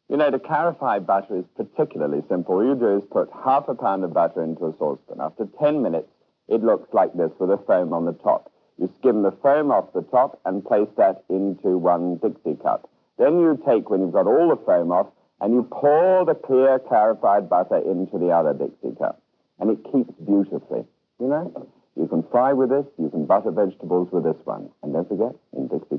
You know, to clarify butter is particularly simple. All you do is put half a pound of butter into a saucepan. After 10 minutes, it looks like this with a foam on the top. You skim the foam off the top and place that into one Dixie cup. Then you take, when you've got all the foam off, and you pour the clear, clarified butter into the other Dixie cup. And it keeps beautifully, you know? You can fry with this, you can butter vegetables with this one. And don't forget, in Dixie